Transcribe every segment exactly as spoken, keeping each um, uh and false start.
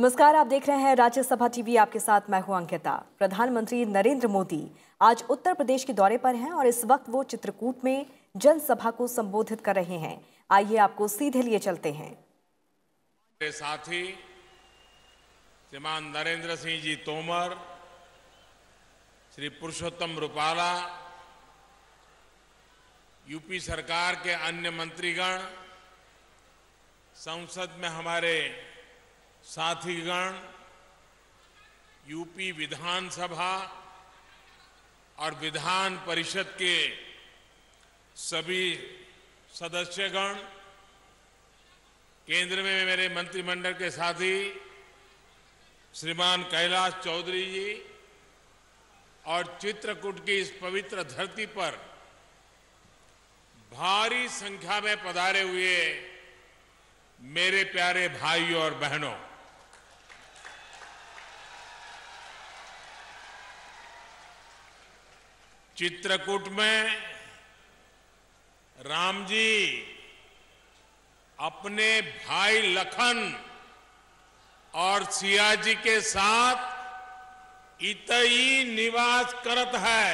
नमस्कार, आप देख रहे हैं राज्यसभा टीवी। आपके साथ मैं हूं अंकिता। प्रधानमंत्री नरेंद्र मोदी आज उत्तर प्रदेश के दौरे पर हैं और इस वक्त वो चित्रकूट में जनसभा को संबोधित कर रहे हैं। आइए आपको सीधे लिए चलते हैं। मेरे साथी श्रीमान नरेंद्र सिंह जी तोमर, श्री पुरुषोत्तम रूपाला, यूपी सरकार के अन्य मंत्रीगण, संसद में हमारे साथीगण, यूपी विधानसभा और विधान परिषद के सभी सदस्यगण, केंद्र में मेरे मंत्रिमंडल के साथी श्रीमान कैलाश चौधरी जी और चित्रकूट की इस पवित्र धरती पर भारी संख्या में पधारे हुए मेरे प्यारे भाइयों और बहनों, चित्रकूट में राम जी अपने भाई लखन और सिया जी के साथ इतई निवास करत है,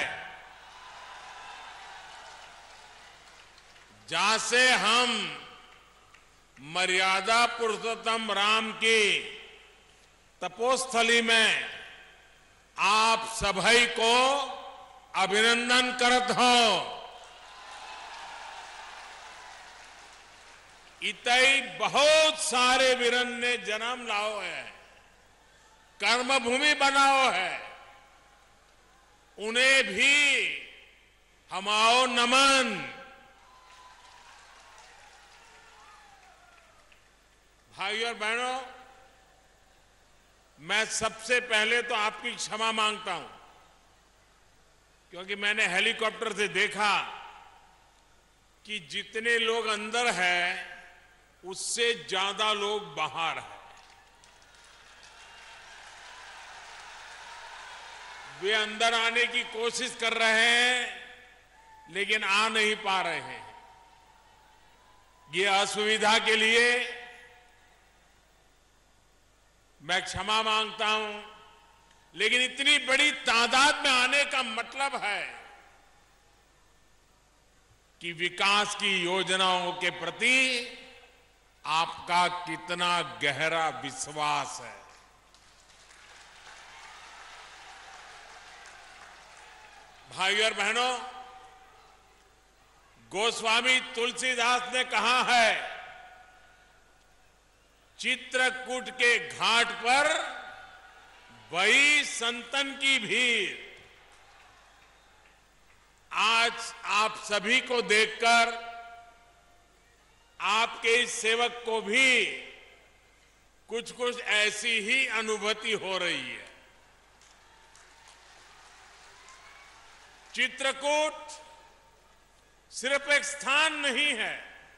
जहां से हम मर्यादा पुरुषोत्तम राम की तपोस्थली में आप सभी को अभिनंदन करत हो। इतई बहुत सारे वीरन ने जन्म लाओ है, कर्मभूमि बनाओ है, उन्हें भी हमाओ नमन। भाइयों और बहनों, मैं सबसे पहले तो आपकी क्षमा मांगता हूं, क्योंकि मैंने हेलीकॉप्टर से देखा कि जितने लोग अंदर हैं उससे ज्यादा लोग बाहर हैं। वे अंदर आने की कोशिश कर रहे हैं लेकिन आ नहीं पा रहे हैं। ये असुविधा के लिए मैं क्षमा मांगता हूं, लेकिन इतनी बड़ी तादाद में आने का मतलब है कि विकास की योजनाओं के प्रति आपका कितना गहरा विश्वास है। भाइयों और बहनों, गोस्वामी तुलसीदास ने कहा है, चित्रकूट के घाट पर वही संतन की भीड़। आज आप सभी को देखकर आपके इस सेवक को भी कुछ कुछ ऐसी ही अनुभूति हो रही है। चित्रकूट सिर्फ एक स्थान नहीं है,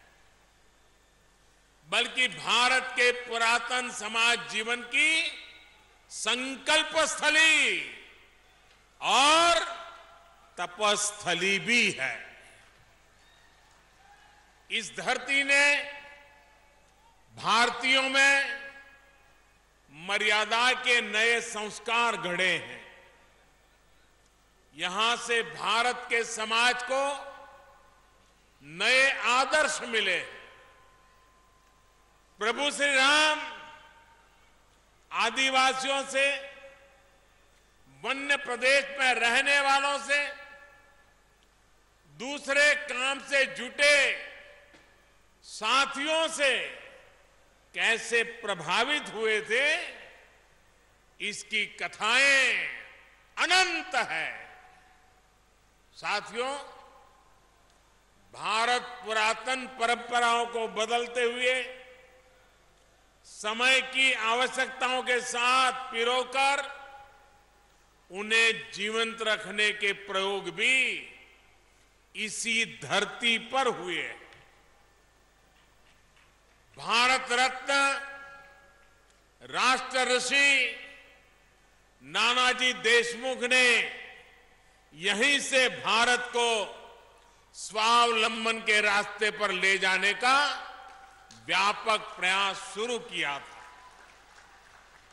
बल्कि भारत के पुरातन समाज जीवन की संकल्प स्थली और तपस्थली भी है। इस धरती ने भारतीयों में मर्यादा के नए संस्कार गढ़े हैं। यहां से भारत के समाज को नए आदर्श मिले। प्रभु श्री राम आदिवासियों से, वन्य प्रदेश में रहने वालों से, दूसरे काम से जुटे साथियों से कैसे प्रभावित हुए थे, इसकी कथाएं अनंत है। साथियों, भारत पुरातन परंपराओं को बदलते हुए समय की आवश्यकताओं के साथ पिरोकर उन्हें जीवंत रखने के प्रयोग भी इसी धरती पर हुए। भारत रत्न राष्ट्र ऋषि नानाजी देशमुख ने यहीं से भारत को स्वावलंबन के रास्ते पर ले जाने का व्यापक प्रयास शुरू किया था।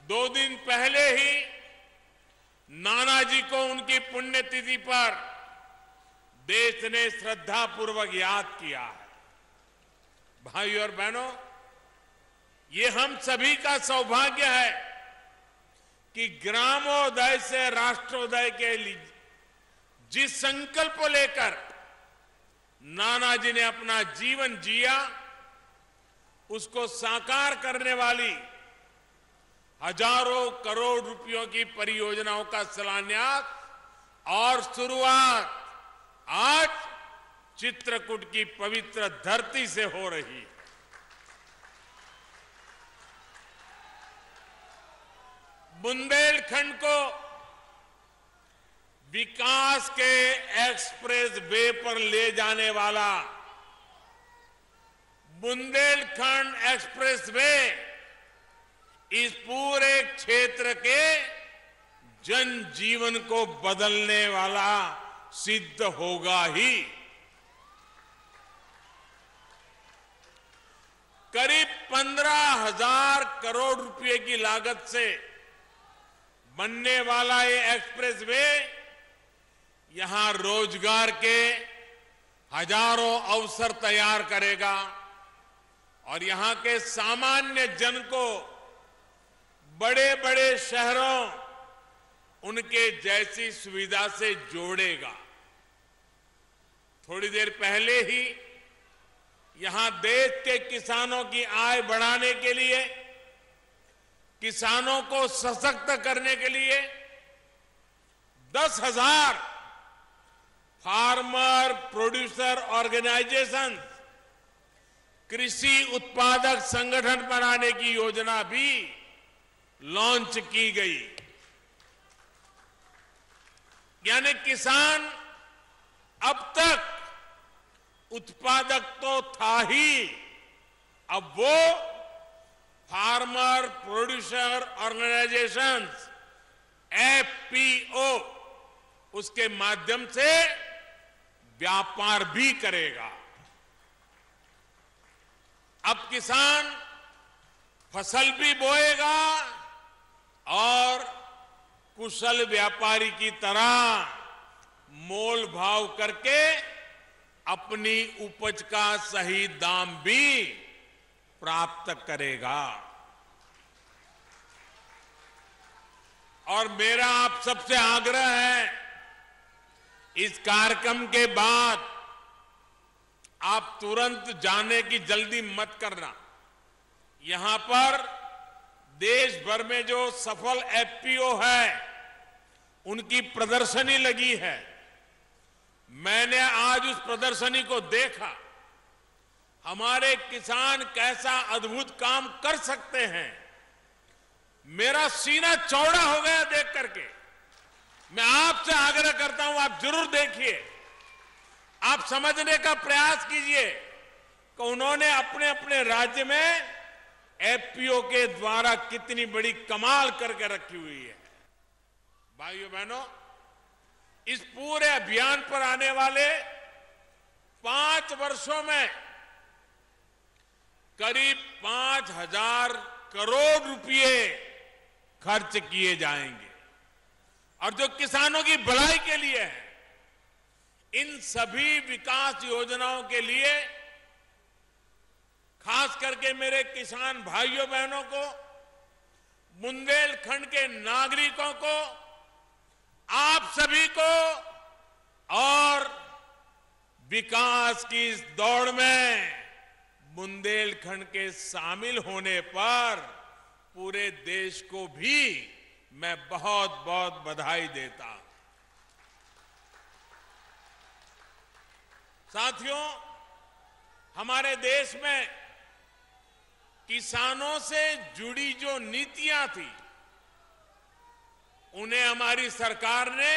दो दिन पहले ही नानाजी को उनकी पुण्यतिथि पर देश ने श्रद्धापूर्वक याद किया है। भाई और बहनों, ये हम सभी का सौभाग्य है कि ग्रामोदय से राष्ट्रोदय के लिए जिस संकल्प को लेकर नानाजी ने अपना जीवन जिया, उसको साकार करने वाली हजारों करोड़ रुपयों की परियोजनाओं का शिलान्यास और शुरुआत आज चित्रकूट की पवित्र धरती से हो रही है। बुंदेलखंड को विकास के एक्सप्रेस वे पर ले जाने वाला बुंदेलखंड एक्सप्रेस वे इस पूरे क्षेत्र के जनजीवन को बदलने वाला सिद्ध होगा ही। करीब पंद्रह हजार करोड़ रुपए की लागत से बनने वाला ये एक्सप्रेस वे यहां रोजगार के हजारों अवसर तैयार करेगा और यहां के सामान्य जन को बड़े बड़े शहरों उनके जैसी सुविधा से जोड़ेगा। थोड़ी देर पहले ही यहां देश के किसानों की आय बढ़ाने के लिए, किसानों को सशक्त करने के लिए दस हजार फार्मर प्रोड्यूसर ऑर्गेनाइजेशन, कृषि उत्पादक संगठन बनाने की योजना भी लॉन्च की गई। यानी किसान अब तक उत्पादक तो था ही, अब वो farmer producer organisations F P O उसके माध्यम से व्यापार भी करेगा। अब किसान फसल भी बोएगा और कुशल व्यापारी की तरह मोल भाव करके अपनी उपज का सही दाम भी प्राप्त करेगा। और मेरा आप सबसे आग्रह है, इस कार्यक्रम के बाद आप तुरंत जाने की जल्दी मत करना। यहां पर देश भर में जो सफल एफ पी ओ है उनकी प्रदर्शनी लगी है। मैंने आज उस प्रदर्शनी को देखा। हमारे किसान कैसा अद्भुत काम कर सकते हैं, मेरा सीना चौड़ा हो गया देख करके। मैं आपसे आग्रह करता हूं, आप जरूर देखिए, आप समझने का प्रयास कीजिए कि उन्होंने अपने अपने राज्य में एफ पी ओ के द्वारा कितनी बड़ी कमाल करके रखी हुई है। भाइयों बहनों, इस पूरे अभियान पर आने वाले पांच वर्षों में करीब पांच हजार करोड़ रुपए खर्च किए जाएंगे और जो किसानों की भलाई के लिए है, इन सभी विकास योजनाओं के लिए खास करके मेरे किसान भाइयों बहनों को, बुंदेलखंड के नागरिकों को, आप सभी को और विकास की इस दौड़ में बुंदेलखंड के शामिल होने पर पूरे देश को भी मैं बहुत बहुत बधाई देता हूं। साथियों, हमारे देश में किसानों से जुड़ी जो नीतियां थी, उन्हें हमारी सरकार ने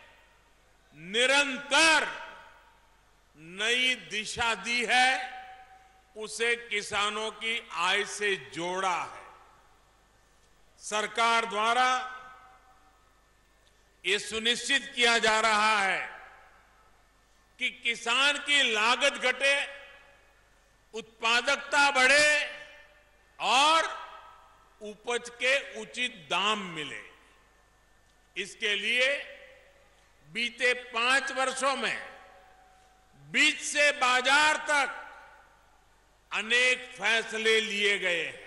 निरंतर नई दिशा दी है, उसे किसानों की आय से जोड़ा है। सरकार द्वारा ये सुनिश्चित किया जा रहा है कि किसान की लागत घटे, उत्पादकता बढ़े और उपज के उचित दाम मिले। इसके लिए बीते पांच वर्षों में बीज से बाजार तक अनेक फैसले लिए गए हैं।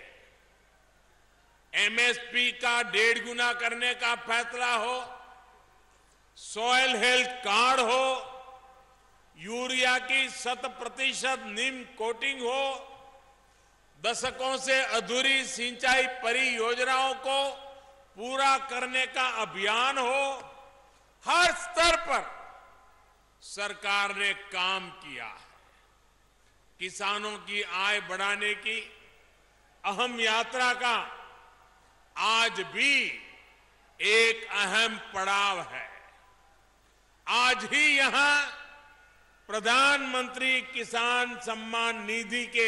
एमएसपी का डेढ़ गुना करने का फैसला हो, सॉइल हेल्थ कार्ड हो, यूरिया की शत प्रतिशत नीम कोटिंग हो, दशकों से अधूरी सिंचाई परियोजनाओं को पूरा करने का अभियान हो, हर स्तर पर सरकार ने काम किया है। किसानों की आय बढ़ाने की अहम यात्रा का आज भी एक अहम पड़ाव है। आज ही यहां प्रधानमंत्री किसान सम्मान निधि के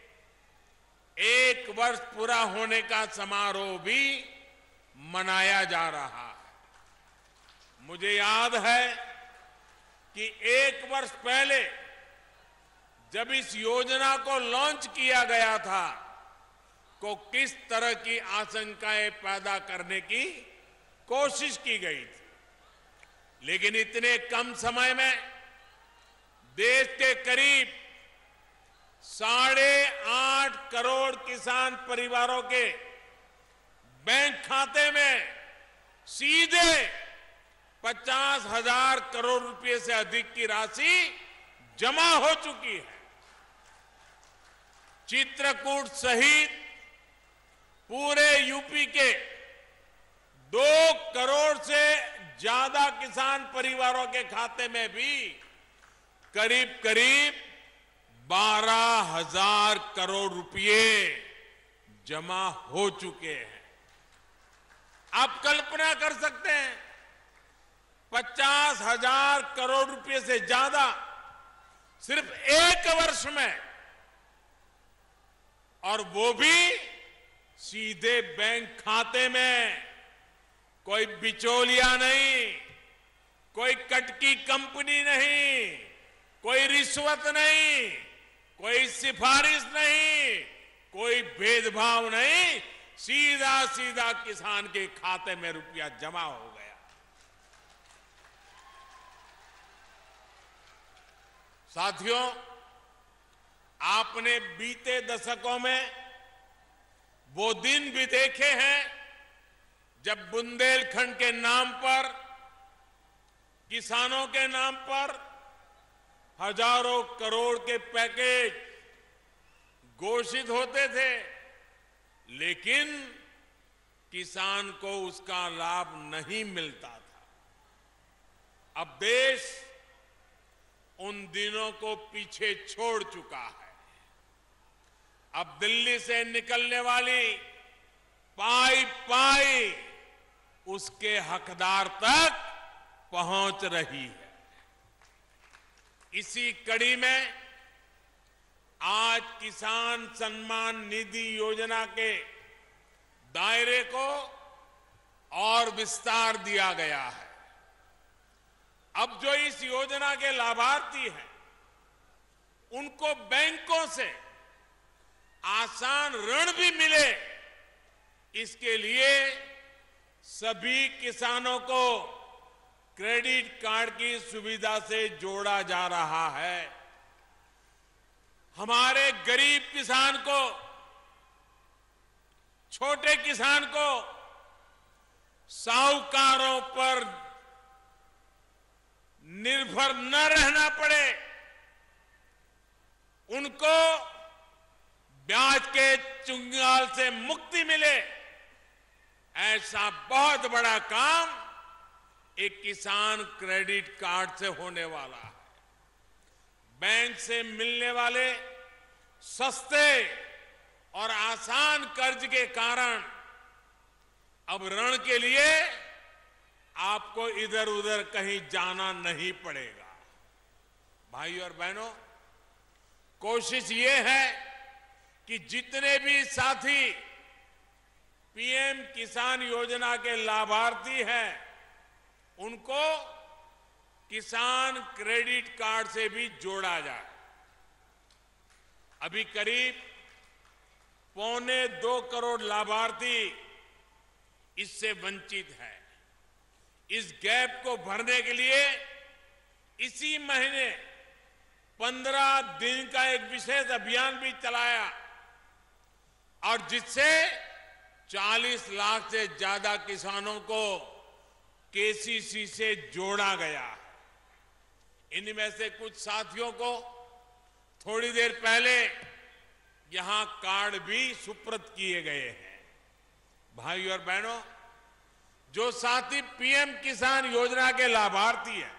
एक वर्ष पूरा होने का समारोह भी मनाया जा रहा है। मुझे याद है कि एक वर्ष पहले जब इस योजना को लॉन्च किया गया था को किस तरह की आशंकाएं पैदा करने की कोशिश की गई थी, लेकिन इतने कम समय में देश के करीब साढ़े आठ करोड़ किसान परिवारों के बैंक खाते में सीधे पचास हजार करोड़ रुपए से अधिक की राशि जमा हो चुकी है। चित्रकूट सहित पूरे यूपी के दो करोड़ से ज्यादा किसान परिवारों के खाते में भी करीब करीब बारह हजार करोड़ रुपए जमा हो चुके हैं। आप कल्पना कर सकते हैं, पचास हजार करोड़ रुपए से ज्यादा सिर्फ एक वर्ष में, और वो भी सीधे बैंक खाते में। कोई बिचौलिया नहीं, कोई कटकी कंपनी नहीं, कोई रिश्वत नहीं, कोई सिफारिश नहीं, कोई भेदभाव नहीं, सीधा सीधा किसान के खाते में रुपया जमा हो गया। साथियों, आपने बीते दशकों में वो दिन भी देखे हैं जब बुंदेलखंड के नाम पर, किसानों के नाम पर हजारों करोड़ के पैकेज घोषित होते थे, लेकिन किसान को उसका लाभ नहीं मिलता था। अब देश उन दिनों को पीछे छोड़ चुका है। अब दिल्ली से निकलने वाली पाई पाई उसके हकदार तक पहुंच रही है। इसी कड़ी में आज किसान सम्मान निधि योजना के दायरे को और विस्तार दिया गया है। अब जो इस योजना के लाभार्थी हैं, उनको बैंकों से आसान ऋण भी मिले, इसके लिए सभी किसानों को क्रेडिट कार्ड की सुविधा से जोड़ा जा रहा है। हमारे गरीब किसान को, छोटे किसान को साहूकारों पर निर्भर न रहना पड़े, उनको ब्याज के चुंगाल से मुक्ति मिले, ऐसा बहुत बड़ा काम एक किसान क्रेडिट कार्ड से होने वाला है। बैंक से मिलने वाले सस्ते और आसान कर्ज के कारण अब ऋण के लिए आपको इधर उधर कहीं जाना नहीं पड़ेगा। भाई और बहनों, कोशिश ये है कि जितने भी साथी पीएम किसान योजना के लाभार्थी हैं, उनको किसान क्रेडिट कार्ड से भी जोड़ा जाए। अभी करीब पौने दो करोड़ लाभार्थी इससे वंचित है। इस गैप को भरने के लिए इसी महीने पंद्रह दिन का एक विशेष अभियान भी चलाया और जिससे चालीस लाख से ज्यादा किसानों को केसीसी से जोड़ा गया। इनमें से कुछ साथियों को थोड़ी देर पहले यहां कार्ड भी सुपुर्द किए गए हैं। भाई और बहनों, जो साथी पीएम किसान योजना के लाभार्थी हैं,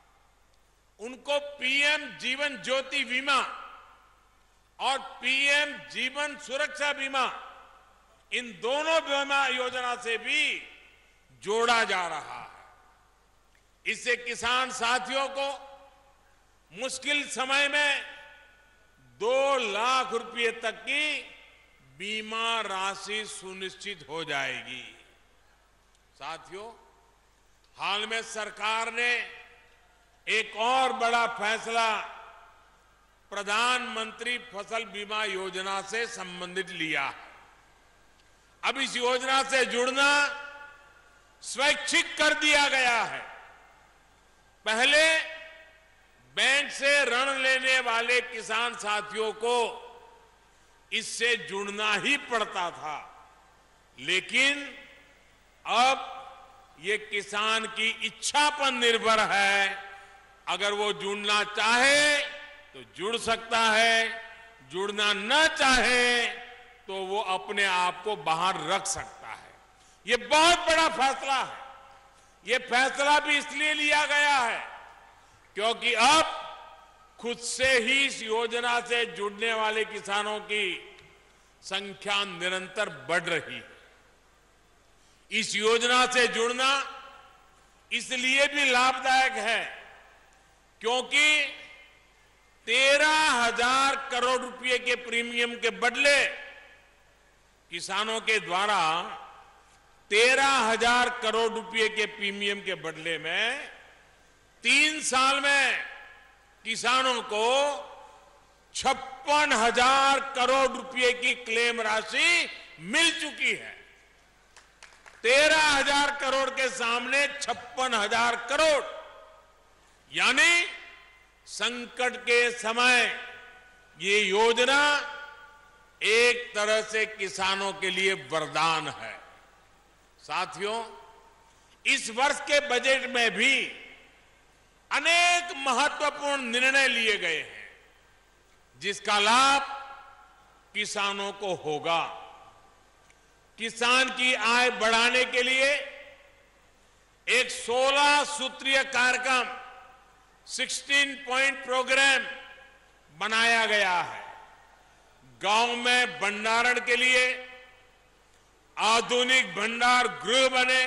उनको पीएम जीवन ज्योति बीमा और पीएम जीवन सुरक्षा बीमा, इन दोनों बीमा योजना से भी जोड़ा जा रहा है। इससे किसान साथियों को मुश्किल समय में दो लाख रुपए तक की बीमा राशि सुनिश्चित हो जाएगी। साथियों, हाल में सरकार ने एक और बड़ा फैसला प्रधानमंत्री फसल बीमा योजना से संबंधित लिया। अब इस योजना से जुड़ना स्वैच्छिक कर दिया गया है। पहले बैंक से ऋण लेने वाले किसान साथियों को इससे जुड़ना ही पड़ता था, लेकिन अब ये किसान की इच्छा पर निर्भर है। अगर वो जुड़ना चाहे तो जुड़ सकता है, जुड़ना न चाहे तो वो अपने आप को बाहर रख सकता है। ये बहुत बड़ा फैसला है। ये फैसला भी इसलिए लिया गया है क्योंकि अब खुद से ही इस योजना से जुड़ने वाले किसानों की संख्या निरंतर बढ़ रही है। इस योजना से जुड़ना इसलिए भी लाभदायक है क्योंकि तेरह हजार करोड़ रुपए के प्रीमियम के बदले किसानों के द्वारा तेरह हजार करोड़ रुपए के प्रीमियम के बदले में तीन साल में किसानों को छप्पन हजार करोड़ रुपए की क्लेम राशि मिल चुकी है। तेरह हजार करोड़ के सामने छप्पन हजार करोड़, यानी संकट के समय ये योजना एक तरह से किसानों के लिए वरदान है। साथियों, इस वर्ष के बजट में भी अनेक महत्वपूर्ण निर्णय लिए गए हैं जिसका लाभ किसानों को होगा। किसान की आय बढ़ाने के लिए एक सोलह सूत्रीय कार्यक्रम सोलह पॉइंट प्रोग्राम बनाया गया है। गांव में भंडारण के लिए आधुनिक भंडार गृह बने,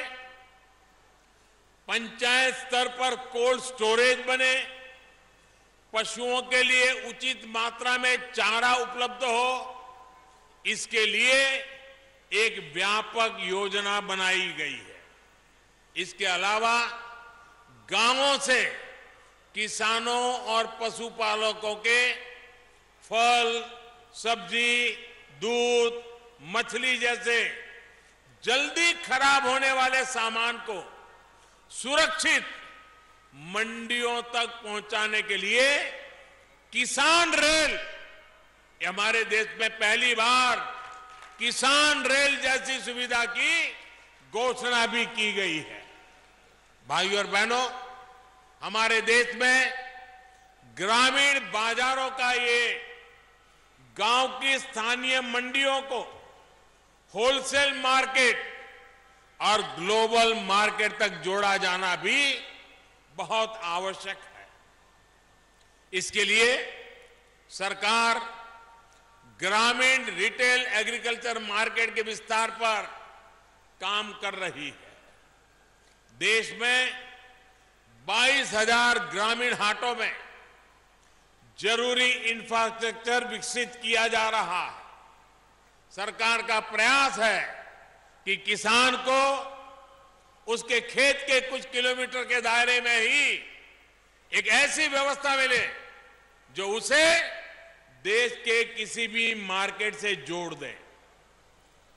पंचायत स्तर पर कोल्ड स्टोरेज बने, पशुओं के लिए उचित मात्रा में चारा उपलब्ध हो, इसके लिए एक व्यापक योजना बनाई गई है। इसके अलावा गांवों से किसानों और पशुपालकों के फल, सब्जी, दूध, मछली जैसे जल्दी खराब होने वाले सामान को सुरक्षित मंडियों तक पहुंचाने के लिए किसान रेल, ये हमारे देश में पहली बार किसान रेल जैसी सुविधा की घोषणा भी की गई है। भाइयों और बहनों, हमारे देश में ग्रामीण बाजारों का ये गांव की स्थानीय मंडियों को होलसेल मार्केट और ग्लोबल मार्केट तक जोड़ा जाना भी बहुत आवश्यक है। इसके लिए सरकार ग्रामीण रिटेल एग्रीकल्चर मार्केट के विस्तार पर काम कर रही है। देश में बाईस हजार ग्रामीण हाटों में जरूरी इंफ्रास्ट्रक्चर विकसित किया जा रहा है। सरकार का प्रयास है कि किसान को उसके खेत के कुछ किलोमीटर के दायरे में ही एक ऐसी व्यवस्था मिले जो उसे देश के किसी भी मार्केट से जोड़ दे।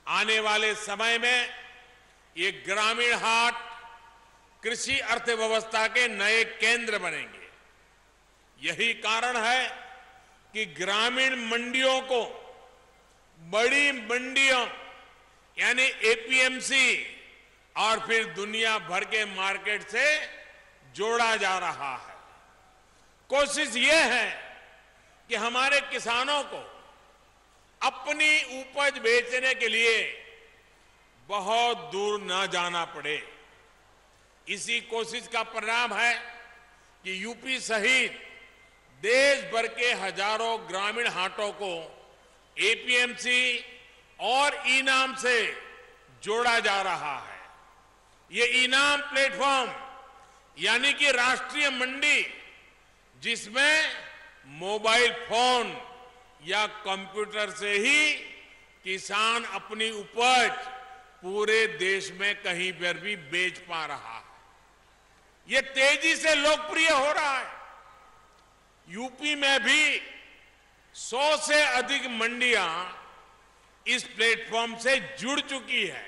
आने वाले समय में ये ग्रामीण हाट कृषि अर्थव्यवस्था के नए केंद्र बनेंगे। यही कारण है कि ग्रामीण मंडियों को बड़ी मंडियों यानी एपीएमसी और फिर दुनिया भर के मार्केट से जोड़ा जा रहा है। कोशिश ये है कि हमारे किसानों को अपनी उपज बेचने के लिए बहुत दूर न जाना पड़े। इसी कोशिश का परिणाम है कि यूपी सहित देश भर के हजारों ग्रामीण हाटों को एपीएमसी और इनाम से जोड़ा जा रहा है। ये इनाम प्लेटफॉर्म यानी कि राष्ट्रीय मंडी, जिसमें मोबाइल फोन या कंप्यूटर से ही किसान अपनी उपज पूरे देश में कहीं पर भी बेच पा रहा है। ये तेजी से लोकप्रिय हो रहा है। यूपी में भी सौ से अधिक मंडियां इस प्लेटफॉर्म से जुड़ चुकी है।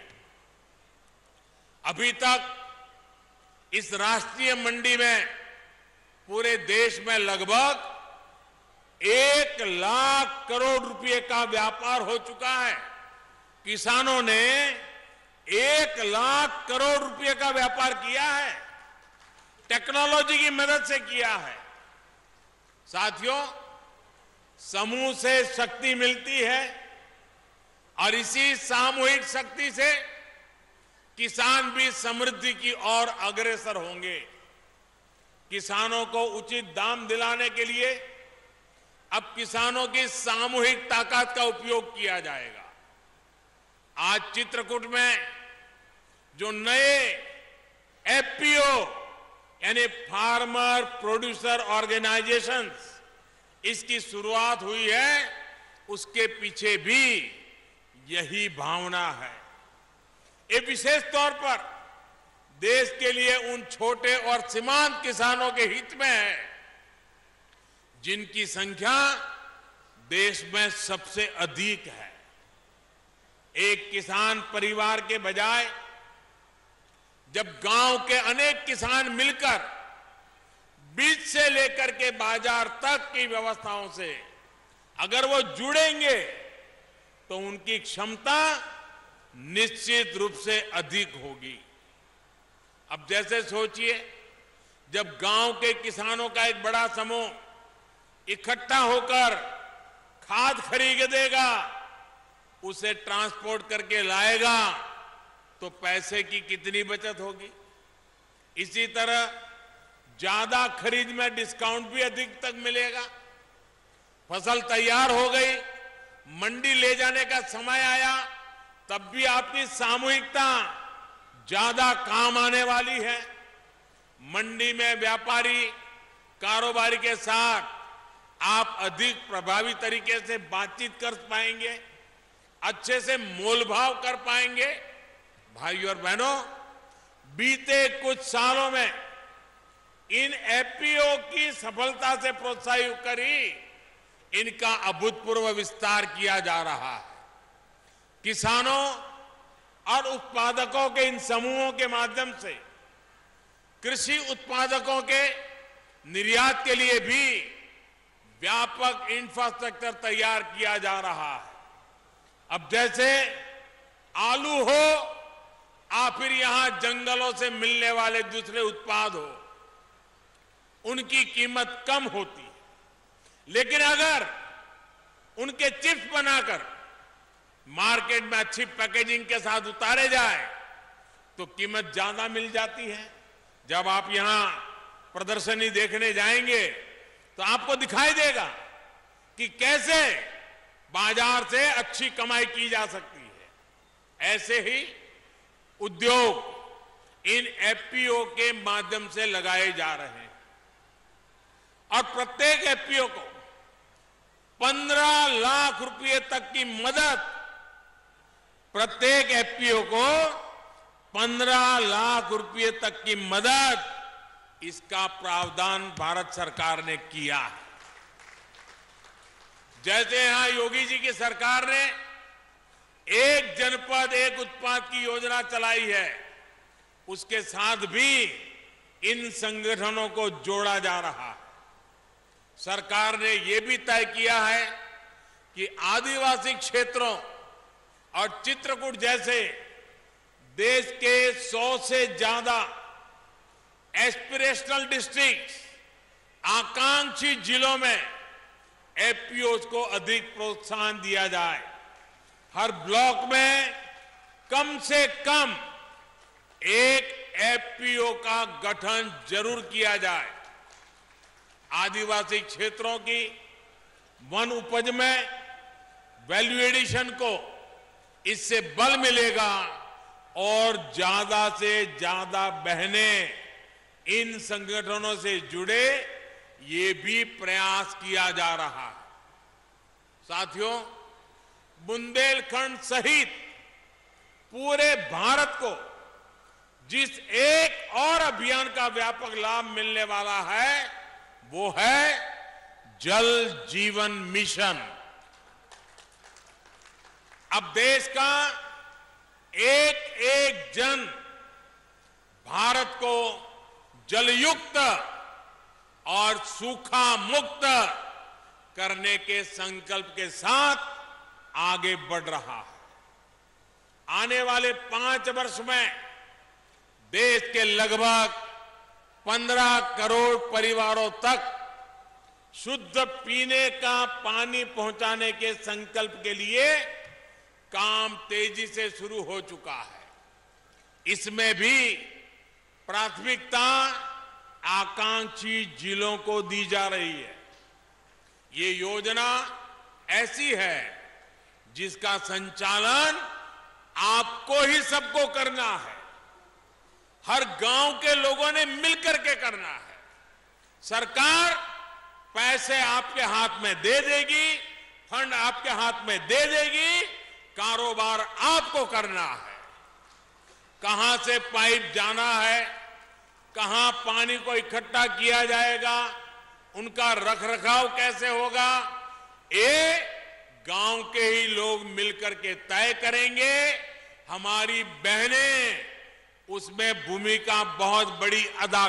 अभी तक इस राष्ट्रीय मंडी में पूरे देश में लगभग एक लाख करोड़ रुपए का व्यापार हो चुका है। किसानों ने एक लाख करोड़ रुपए का व्यापार किया है, टेक्नोलॉजी की मदद से किया है। साथियों, समूह से शक्ति मिलती है और इसी सामूहिक शक्ति से किसान भी समृद्धि की ओर अग्रसर होंगे। किसानों को उचित दाम दिलाने के लिए अब किसानों की सामूहिक ताकत का उपयोग किया जाएगा। आज चित्रकूट में जो नए एफपीओ यानी फार्मर प्रोड्यूसर ऑर्गेनाइजेशंस इसकी शुरुआत हुई है, उसके पीछे भी यही भावना है। ये विशेष तौर पर देश के लिए उन छोटे और सीमांत किसानों के हित में है जिनकी संख्या देश में सबसे अधिक है। एक किसान परिवार के बजाय जब गांव के अनेक किसान मिलकर बीज से लेकर के बाजार तक की व्यवस्थाओं से अगर वो जुड़ेंगे तो उनकी क्षमता निश्चित रूप से अधिक होगी। अब जैसे सोचिए, जब गांव के किसानों का एक बड़ा समूह इकट्ठा होकर खाद खरीदेगा, उसे ट्रांसपोर्ट करके लाएगा, तो पैसे की कितनी बचत होगी। इसी तरह ज्यादा खरीद में डिस्काउंट भी अधिक तक मिलेगा। फसल तैयार हो गई, मंडी ले जाने का समय आया, तब भी आपकी सामूहिकता ज्यादा काम आने वाली है। मंडी में व्यापारी कारोबारी के साथ आप अधिक प्रभावी तरीके से बातचीत कर पाएंगे, अच्छे से मोलभाव कर पाएंगे। भाइयों और बहनों, बीते कुछ सालों में इन एफपीओ की सफलता से प्रोत्साहित कर ही इनका अभूतपूर्व विस्तार किया जा रहा है। किसानों और उत्पादकों के इन समूहों के माध्यम से कृषि उत्पादकों के निर्यात के लिए भी व्यापक इंफ्रास्ट्रक्चर तैयार किया जा रहा है। अब जैसे आलू हो या फिर यहां जंगलों से मिलने वाले दूसरे उत्पाद हो, उनकी कीमत कम होती है, लेकिन अगर उनके चिप्स बनाकर मार्केट में अच्छी पैकेजिंग के साथ उतारे जाए तो कीमत ज्यादा मिल जाती है। जब आप यहां प्रदर्शनी देखने जाएंगे तो आपको दिखाई देगा कि कैसे बाजार से अच्छी कमाई की जा सकती है। ऐसे ही उद्योग इन एफपीओ के माध्यम से लगाए जा रहे हैं और प्रत्येक एफपीओ को पंद्रह लाख रुपए तक की मदद, प्रत्येक एफपीओ को पंद्रह लाख रुपए तक की मदद, इसका प्रावधान भारत सरकार ने किया है। जैसे यहां योगी जी की सरकार ने एक जनपद एक उत्पाद की योजना चलाई है, उसके साथ भी इन संगठनों को जोड़ा जा रहा है। सरकार ने यह भी तय किया है कि आदिवासी क्षेत्रों और चित्रकूट जैसे देश के सौ से ज्यादा एस्पिरेशनल डिस्ट्रिक्ट, आकांक्षी जिलों में एफपीओज को अधिक प्रोत्साहन दिया जाए। हर ब्लॉक में कम से कम एक एफपीओ का गठन जरूर किया जाए। आदिवासी क्षेत्रों की वन उपज में वैल्यू एडिशन को इससे बल मिलेगा और ज्यादा से ज्यादा बहनें इन संगठनों से जुड़े, ये भी प्रयास किया जा रहा है। साथियों, बुंदेलखंड सहित पूरे भारत को जिस एक और अभियान का व्यापक लाभ मिलने वाला है, वो है जल जीवन मिशन। अब देश का एक एक जन भारत को जलयुक्त और सूखा मुक्त करने के संकल्प के साथ आगे बढ़ रहा है। आने वाले पांच वर्ष में देश के लगभग पंद्रह करोड़ परिवारों तक शुद्ध पीने का पानी पहुंचाने के संकल्प के लिए काम तेजी से शुरू हो चुका है। इसमें भी प्राथमिकता आकांक्षी जिलों को दी जा रही है। ये योजना ऐसी है जिसका संचालन आपको ही सबको करना है। हर गांव के लोगों ने मिलकर के करना है। सरकार पैसे आपके हाथ में दे देगी, फंड आपके हाथ में दे देगी, कारोबार आपको करना है। कहां से पाइप जाना है, कहां पानी को इकट्ठा किया जाएगा, उनका रखरखाव कैसे होगा, ये गांव के ही लोग मिलकर के तय करेंगे। हमारी बहनें उसमें भूमिका बहुत बड़ी अदा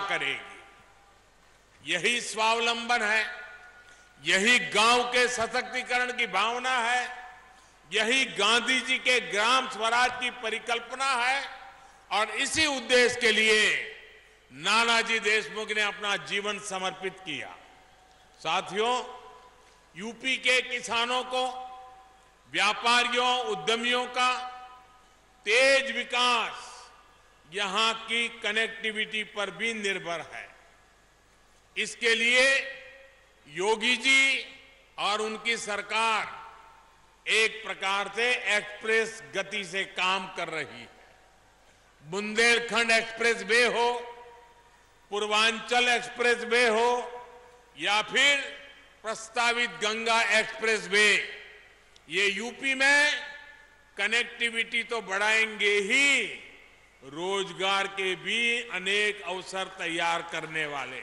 करेगी। यही स्वावलंबन है, यही गांव के सशक्तिकरण की भावना है, यही गांधी जी के ग्राम स्वराज की परिकल्पना है। और इसी उद्देश्य के लिए नानाजी देशमुख ने अपना जीवन समर्पित किया। साथियों, यूपी के किसानों को, व्यापारियों, उद्यमियों का तेज विकास यहां की कनेक्टिविटी पर भी निर्भर है। इसके लिए योगी जी और उनकी सरकार एक प्रकार से एक्सप्रेस गति से काम कर रही है। बुंदेलखंड एक्सप्रेसवे हो, पूर्वांचल एक्सप्रेसवे हो या फिर प्रस्तावित गंगा एक्सप्रेसवे, ये यूपी में कनेक्टिविटी तो बढ़ाएंगे ही, रोजगार के भी अनेक अवसर तैयार करने वाले।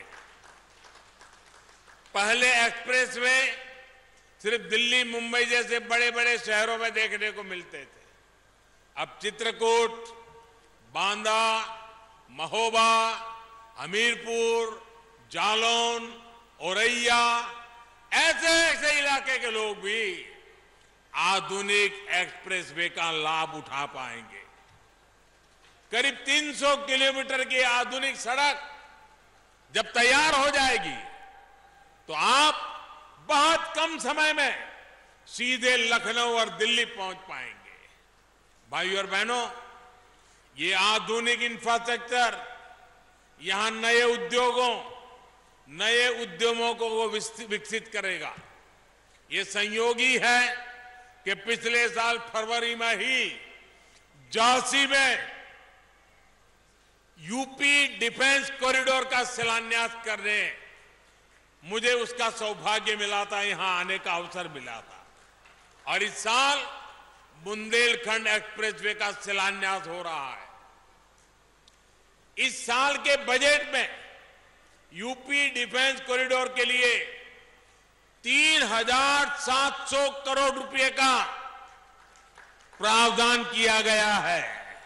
पहले एक्सप्रेसवे सिर्फ दिल्ली, मुंबई जैसे बड़े बड़े शहरों में देखने को मिलते थे। अब चित्रकूट, बांदा, महोबा, हमीरपुर, जालौन, औरैया, ऐसे ऐसे इलाके के लोग भी आधुनिक एक्सप्रेसवे का लाभ उठा पाएंगे। करीब तीन सौ किलोमीटर की आधुनिक सड़क जब तैयार हो जाएगी तो आप बहुत कम समय में सीधे लखनऊ और दिल्ली पहुंच पाएंगे। भाइयों और बहनों, ये आधुनिक इंफ्रास्ट्रक्चर यहां नए उद्योगों, नए उद्यमों को वो विकसित करेगा। ये संयोगी है कि पिछले साल फरवरी में ही झांसी में यूपी डिफेंस कॉरिडोर का शिलान्यास करने मुझे उसका सौभाग्य मिला था, यहां आने का अवसर मिला था। और इस साल बुंदेलखंड एक्सप्रेसवे का शिलान्यास हो रहा है। इस साल के बजट में यूपी डिफेंस कॉरिडोर के लिए तीन हजार सात सौ करोड़ रुपए का प्रावधान किया गया है।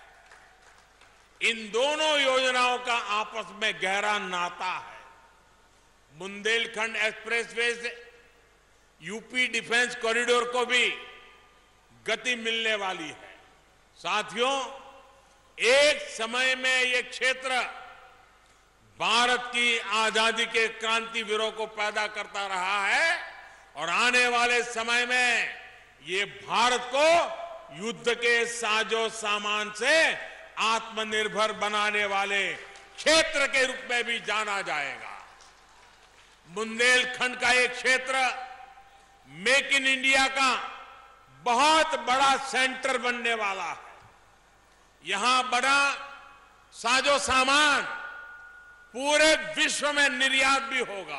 इन दोनों योजनाओं का आपस में गहरा नाता है। बुंदेलखंड एक्सप्रेसवे से यूपी डिफेंस कॉरिडोर को भी गति मिलने वाली है। साथियों, एक समय में ये क्षेत्र भारत की आजादी के क्रांतिवीरों को पैदा करता रहा है और आने वाले समय में ये भारत को युद्ध के साजो सामान से आत्मनिर्भर बनाने वाले क्षेत्र के रूप में भी जाना जाएगा। बुंदेलखंड का एक क्षेत्र मेक इन इंडिया का बहुत बड़ा सेंटर बनने वाला है। यहां बड़ा साजो सामान पूरे विश्व में निर्यात भी होगा।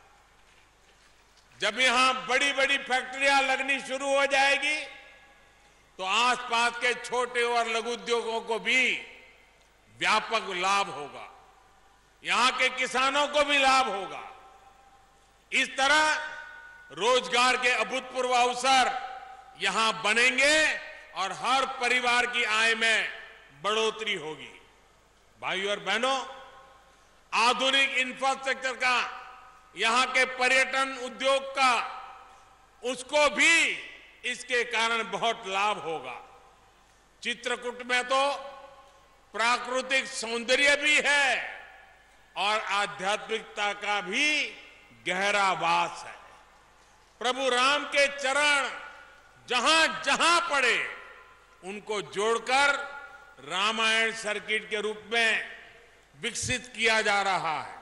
जब यहां बड़ी बड़ी फैक्ट्रियां लगनी शुरू हो जाएगी तो आसपास के छोटे और लघु उद्योगों को भी व्यापक लाभ होगा। यहां के किसानों को भी लाभ होगा। इस तरह रोजगार के अभूतपूर्व अवसर यहां बनेंगे और हर परिवार की आय में बढ़ोतरी होगी। भाइयों और बहनों, आधुनिक इंफ्रास्ट्रक्चर का यहां के पर्यटन उद्योग का उसको भी इसके कारण बहुत लाभ होगा। चित्रकूट में तो प्राकृतिक सौंदर्य भी है और आध्यात्मिकता का भी गहरा वास है। प्रभु राम के चरण जहां जहां पड़े उनको जोड़कर रामायण सर्किट के रूप में विकसित किया जा रहा है।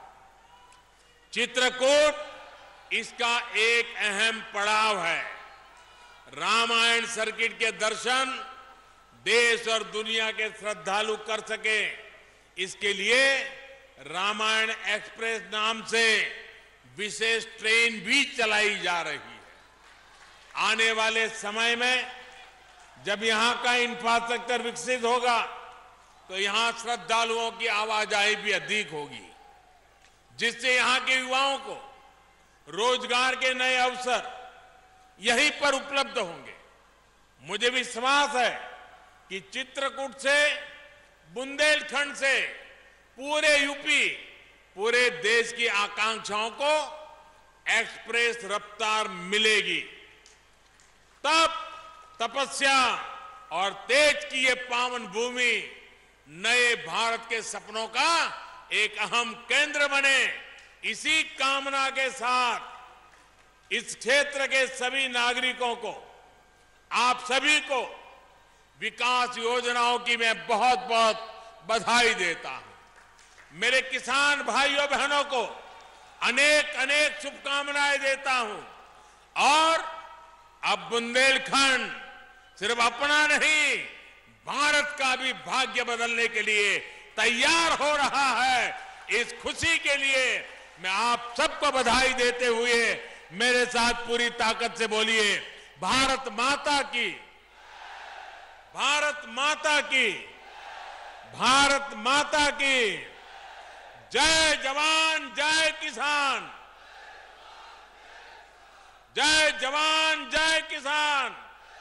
चित्रकूट इसका एक अहम पड़ाव है। रामायण सर्किट के दर्शन देश और दुनिया के श्रद्धालु कर सके, इसके लिए रामायण एक्सप्रेस नाम से विशेष ट्रेन भी चलाई जा रही है। आने वाले समय में जब यहां का इंफ्रास्ट्रक्चर विकसित होगा तो यहां श्रद्धालुओं की आवाजाही भी अधिक होगी, जिससे यहां के युवाओं को रोजगार के नए अवसर यहीं पर उपलब्ध होंगे। मुझे विश्वास है कि चित्रकूट से, बुंदेलखंड से पूरे यूपी, पूरे देश की आकांक्षाओं को एक्सप्रेस रफ्तार मिलेगी। तब तपस्या और तेज की ये पावन भूमि नए भारत के सपनों का एक अहम केंद्र बने। इसी कामना के साथ इस क्षेत्र के सभी नागरिकों को, आप सभी को विकास योजनाओं की मैं बहुत बहुत बधाई देता हूं। मेरे किसान भाइयों बहनों को अनेक अनेक शुभकामनाएं देता हूं। और अब बुंदेलखंड सिर्फ अपना नहीं, भारत का भी भाग्य बदलने के लिए तैयार हो रहा है। इस खुशी के लिए मैं आप सबको बधाई देते हुए मेरे साथ पूरी ताकत से बोलिए, भारत माता की, भारत माता की, भारत माता की जय जवान जय किसान, जय जवान जय किसान,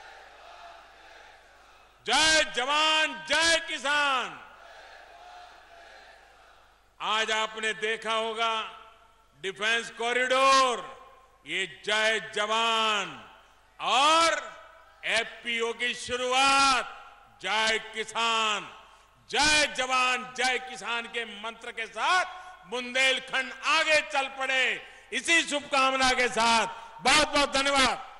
जय जवान जय किसान। आज आपने देखा होगा डिफेंस कॉरिडोर, ये जय जवान और एफपीओ की शुरुआत जय किसान, जय जवान जय किसान के मंत्र के साथ बुंदेलखंड आगे चल पड़े। इसी शुभकामना के साथ बहुत बहुत धन्यवाद।